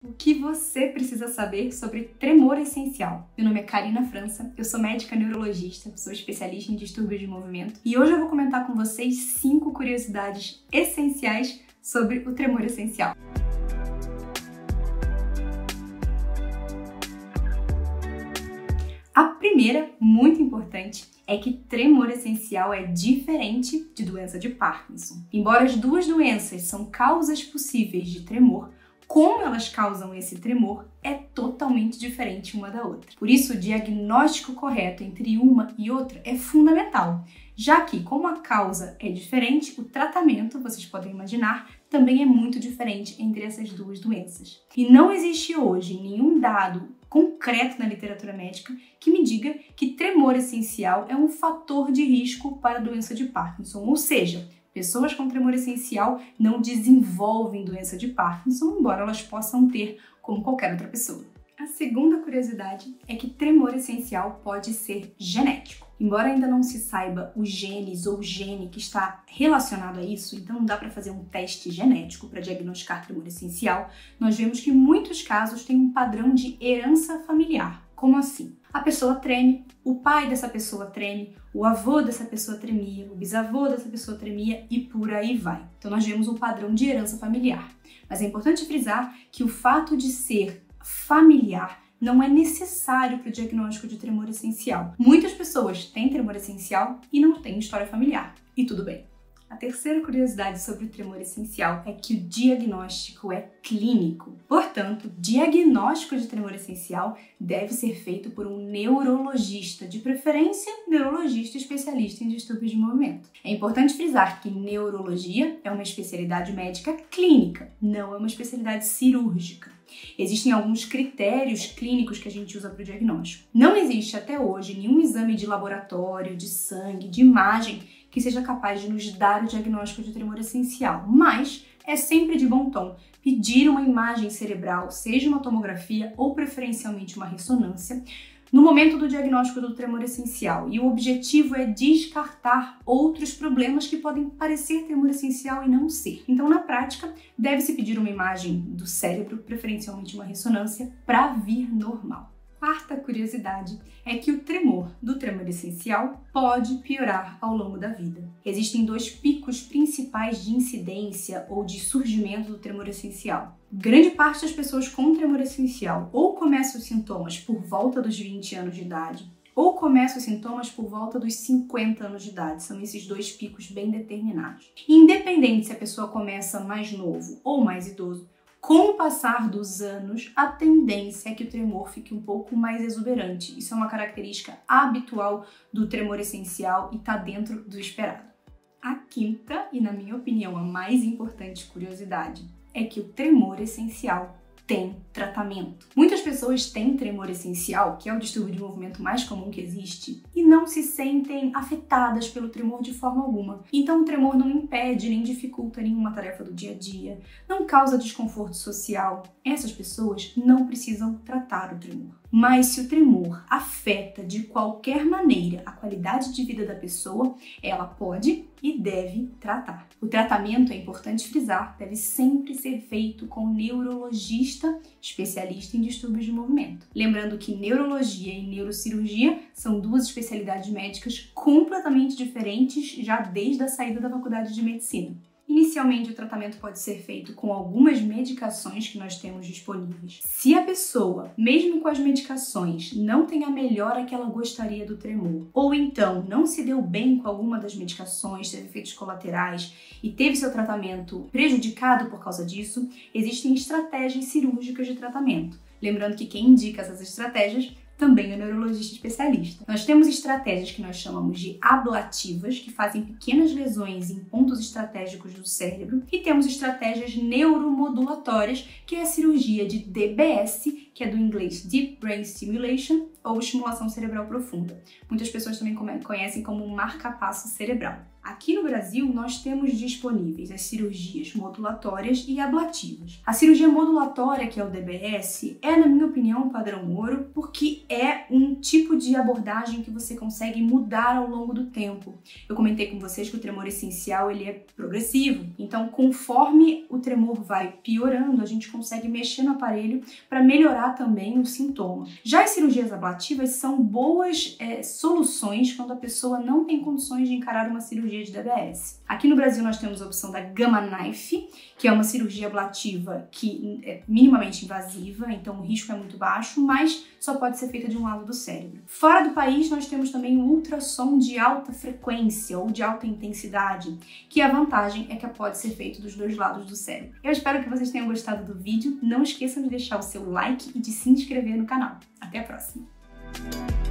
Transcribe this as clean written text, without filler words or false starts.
O que você precisa saber sobre tremor essencial? Meu nome é Karina França, eu sou médica neurologista, sou especialista em distúrbios de movimento e hoje eu vou comentar com vocês 5 curiosidades essenciais sobre o tremor essencial. A primeira, muito importante, é que tremor essencial é diferente de doença de Parkinson. Embora as duas doenças são causas possíveis de tremor, como elas causam esse tremor é totalmente diferente uma da outra. Por isso, o diagnóstico correto entre uma e outra é fundamental, já que, como a causa é diferente, o tratamento, vocês podem imaginar, também é muito diferente entre essas duas doenças. E não existe hoje nenhum dado concreto na literatura médica que me diga que tremor essencial é um fator de risco para a doença de Parkinson, ou seja, pessoas com tremor essencial não desenvolvem doença de Parkinson, embora elas possam ter como qualquer outra pessoa. A segunda curiosidade é que tremor essencial pode ser genético. Embora ainda não se saiba os genes ou o gene que está relacionado a isso, então não dá para fazer um teste genético para diagnosticar tremor essencial, nós vemos que muitos casos têm um padrão de herança familiar. Como assim? A pessoa treme, o pai dessa pessoa treme, o avô dessa pessoa tremia, o bisavô dessa pessoa tremia e por aí vai. Então nós vemos um padrão de herança familiar. Mas é importante frisar que o fato de ser familiar não é necessário para o diagnóstico de tremor essencial. Muitas pessoas têm tremor essencial e não têm história familiar. E tudo bem. A terceira curiosidade sobre o tremor essencial é que o diagnóstico é clínico. Portanto, o diagnóstico de tremor essencial deve ser feito por um neurologista, de preferência, neurologista especialista em distúrbios de movimento. É importante frisar que neurologia é uma especialidade médica clínica, não é uma especialidade cirúrgica. Existem alguns critérios clínicos que a gente usa para o diagnóstico. Não existe até hoje nenhum exame de laboratório, de sangue, de imagem que seja capaz de nos dar o diagnóstico de tremor essencial, mas é sempre de bom tom pedir uma imagem cerebral, seja uma tomografia ou preferencialmente uma ressonância, no momento do diagnóstico do tremor essencial. E o objetivo é descartar outros problemas que podem parecer tremor essencial e não ser. Então, na prática, deve-se pedir uma imagem do cérebro, preferencialmente uma ressonância, para vir normal. Quarta curiosidade é que o tremor do tremor essencial pode piorar ao longo da vida. Existem 2 picos principais de incidência ou de surgimento do tremor essencial. Grande parte das pessoas com tremor essencial ou começam os sintomas por volta dos 20 anos de idade, ou começam os sintomas por volta dos 50 anos de idade. São esses 2 picos bem determinados. Independente se a pessoa começa mais novo ou mais idoso, com o passar dos anos, a tendência é que o tremor fique um pouco mais exuberante. Isso é uma característica habitual do tremor essencial e está dentro do esperado. A quinta, e na minha opinião a mais importante curiosidade, é que o tremor essencial tem tratamento. Muitas pessoas têm tremor essencial, que é o distúrbio de movimento mais comum que existe, e não se sentem afetadas pelo tremor de forma alguma. Então o tremor não impede nem dificulta nenhuma tarefa do dia a dia, não causa desconforto social. Essas pessoas não precisam tratar o tremor. Mas se o tremor afeta de qualquer maneira a qualidade de vida da pessoa, ela pode e deve tratar. O tratamento, é importante frisar, deve sempre ser feito com um neurologista especialista em distúrbios de movimento. Lembrando que neurologia e neurocirurgia são 2 especialidades médicas completamente diferentes já desde a saída da faculdade de medicina. Inicialmente, o tratamento pode ser feito com algumas medicações que nós temos disponíveis. Se a pessoa, mesmo com as medicações, não tem a melhora que ela gostaria do tremor, ou então não se deu bem com alguma das medicações, teve efeitos colaterais e teve seu tratamento prejudicado por causa disso, existem estratégias cirúrgicas de tratamento. Lembrando que quem indica essas estratégias também é neurologista especialista. Nós temos estratégias que nós chamamos de ablativas, que fazem pequenas lesões em pontos estratégicos do cérebro, e temos estratégias neuromodulatórias, que é a cirurgia de DBS, que é do inglês Deep Brain Stimulation, ou estimulação cerebral profunda. Muitas pessoas também conhecem como marca-passo cerebral. Aqui no Brasil, nós temos disponíveis as cirurgias modulatórias e ablativas. A cirurgia modulatória, que é o DBS, é, na minha opinião, opinião, padrão ouro, porque é um tipo de abordagem que você consegue mudar ao longo do tempo. Eu comentei com vocês que o tremor essencial ele é progressivo, então conforme o tremor vai piorando, a gente consegue mexer no aparelho para melhorar também o sintoma. Já as cirurgias ablativas são boas soluções quando a pessoa não tem condições de encarar uma cirurgia de DBS. Aqui no Brasil nós temos a opção da Gamma Knife, que é uma cirurgia ablativa que é minimamente invasiva, então o risco é muito baixo, mas só pode ser feita de um lado do cérebro. Fora do país nós temos também o ultrassom de alta frequência ou de alta intensidade, que a vantagem é que pode ser feito dos dois lados do cérebro. Eu espero que vocês tenham gostado do vídeo, não esqueçam de deixar o seu like e de se inscrever no canal. Até a próxima!